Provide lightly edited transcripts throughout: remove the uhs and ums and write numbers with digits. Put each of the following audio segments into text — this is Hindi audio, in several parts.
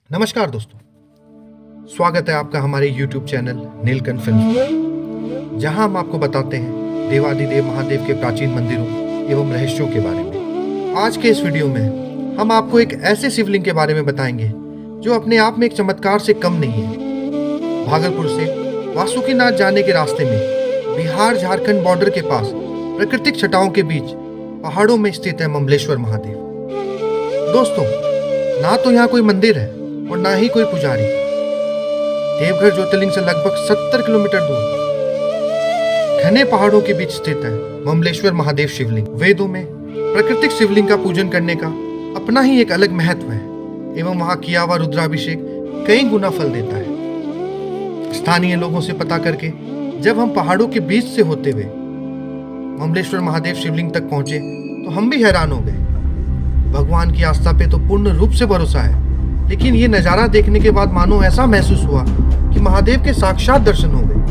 नमस्कार दोस्तों, स्वागत है आपका हमारे YouTube चैनल नीलकंठ फिल्म, जहां हम आपको बताते हैं देवादिदेव महादेव के प्राचीन मंदिरों एवं रहस्यों के बारे में। आज के इस वीडियो में हम आपको एक ऐसे शिवलिंग के बारे में बताएंगे जो अपने आप में एक चमत्कार से कम नहीं है। भागलपुर से वासुकीनाथ जाने के रास्ते में बिहार झारखंड बॉर्डर के पास प्राकृतिक छटाओं के बीच पहाड़ों में स्थित है ममलेश्वर महादेव। दोस्तों, ना तो यहाँ कोई मंदिर है और ना ही कोई पुजारी। देवघर ज्योतिर्लिंग से लगभग 70 किलोमीटर दूर घने पहाड़ों के बीच स्थित है ममलेश्वर महादेव शिवलिंग। वेदों में प्राकृतिक शिवलिंग का पूजन करने का अपना ही एक अलग महत्व है एवं वहां किया हुआ रुद्राभिषेक कई गुना फल देता है। स्थानीय लोगों से पता करके जब हम पहाड़ों के बीच से होते हुए ममलेश्वर महादेव शिवलिंग तक पहुंचे तो हम भी हैरान हो गए। भगवान की आस्था पे तो पूर्ण रूप से भरोसा है, लेकिन ये नज़ारा देखने के बाद मानो ऐसा महसूस हुआ कि महादेव के साक्षात दर्शन हो गए।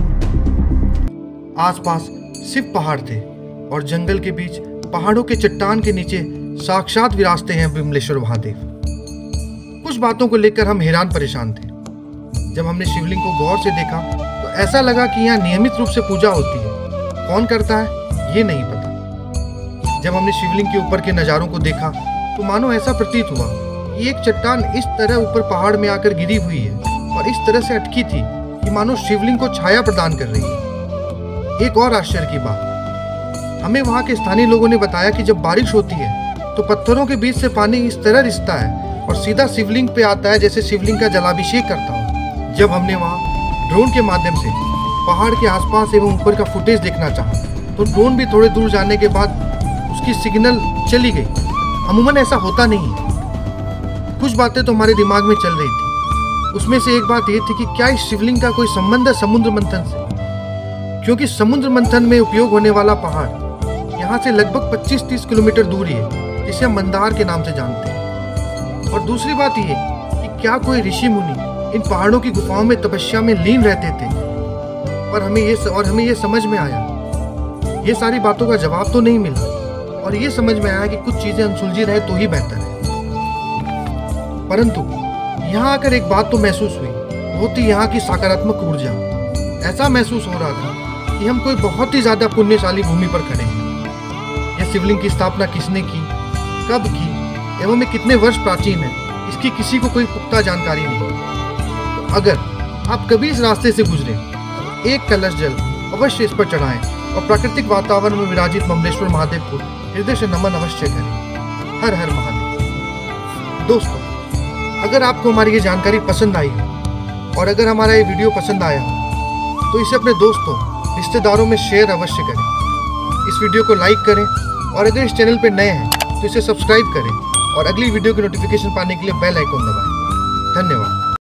आसपास सिर्फ पहाड़ थे और जंगल के बीच पहाड़ों के चट्टान के नीचे साक्षात विराजते हैं विमलेश्वर महादेव। कुछ बातों को लेकर हम हैरान परेशान थे। जब हमने शिवलिंग को गौर से देखा तो ऐसा लगा कि यहाँ नियमित रूप से पूजा होती है। कौन करता है ये नहीं पता। जब हमने शिवलिंग के ऊपर के नज़ारों को देखा तो मानो ऐसा प्रतीत हुआ कि एक चट्टान इस तरह ऊपर पहाड़ में आकर गिरी हुई है और इस तरह से अटकी थी कि मानो शिवलिंग को छाया प्रदान कर रही है। एक और आश्चर्य की बात, हमें वहाँ के स्थानीय लोगों ने बताया कि जब बारिश होती है तो पत्थरों के बीच से पानी इस तरह रिसता है और सीधा शिवलिंग पे आता है, जैसे शिवलिंग का जलाभिषेक करता हो। जब हमने वहाँ ड्रोन के माध्यम से पहाड़ के आसपास एवं ऊपर का फुटेज देखना चाहा तो ड्रोन भी थोड़े दूर जाने के बाद उसकी सिग्नल चली गई। अमूमन ऐसा होता नहीं है। कुछ बातें तो हमारे दिमाग में चल रही थी। उसमें से एक बात ये थी कि क्या इस शिवलिंग का कोई संबंध है समुद्र मंथन से, क्योंकि समुद्र मंथन में उपयोग होने वाला पहाड़ यहाँ से लगभग 25-30 किलोमीटर दूर ही है, जिसे हम मंदार के नाम से जानते हैं। और दूसरी बात ये कि क्या कोई ऋषि मुनि इन पहाड़ों की गुफाओं में तपस्या में लीन रहते थे। पर हमें ये समझ में आया, ये सारी बातों का जवाब तो नहीं मिला और ये समझ में आया कि कुछ चीजें अनसुलझी रहे तो ही बेहतर है। परंतु यहाँ आकर एक बात तो महसूस हुई, वो थी यहाँ की सकारात्मक ऊर्जा। ऐसा महसूस हो रहा था कि हम कोई बहुत ही ज्यादा पुण्यशाली भूमि पर खड़े हैं। यह शिवलिंग की स्थापना किसने की, कब की एवं ये कितने वर्ष प्राचीन है, इसकी किसी को कोई पुख्ता जानकारी नहीं। तो अगर आप कभी इस रास्ते से गुजरे, एक कलश जल अवश्य इस पर चढ़ाएं और प्राकृतिक वातावरण में विराजित ममलेश्वर महादेव को हृदय से नमन अवश्य करें। हर हर महादेव। दोस्तों, अगर आपको हमारी ये जानकारी पसंद आई हो और अगर हमारा ये वीडियो पसंद आया हो तो इसे अपने दोस्तों रिश्तेदारों में शेयर अवश्य करें। इस वीडियो को लाइक करें और अगर इस चैनल पर नए हैं तो इसे सब्सक्राइब करें और अगली वीडियो की नोटिफिकेशन पाने के लिए बेल आइकन दबाएं। धन्यवाद।